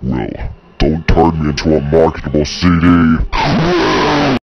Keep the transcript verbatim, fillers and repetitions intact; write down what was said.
will. Don't turn me into a marketable C D.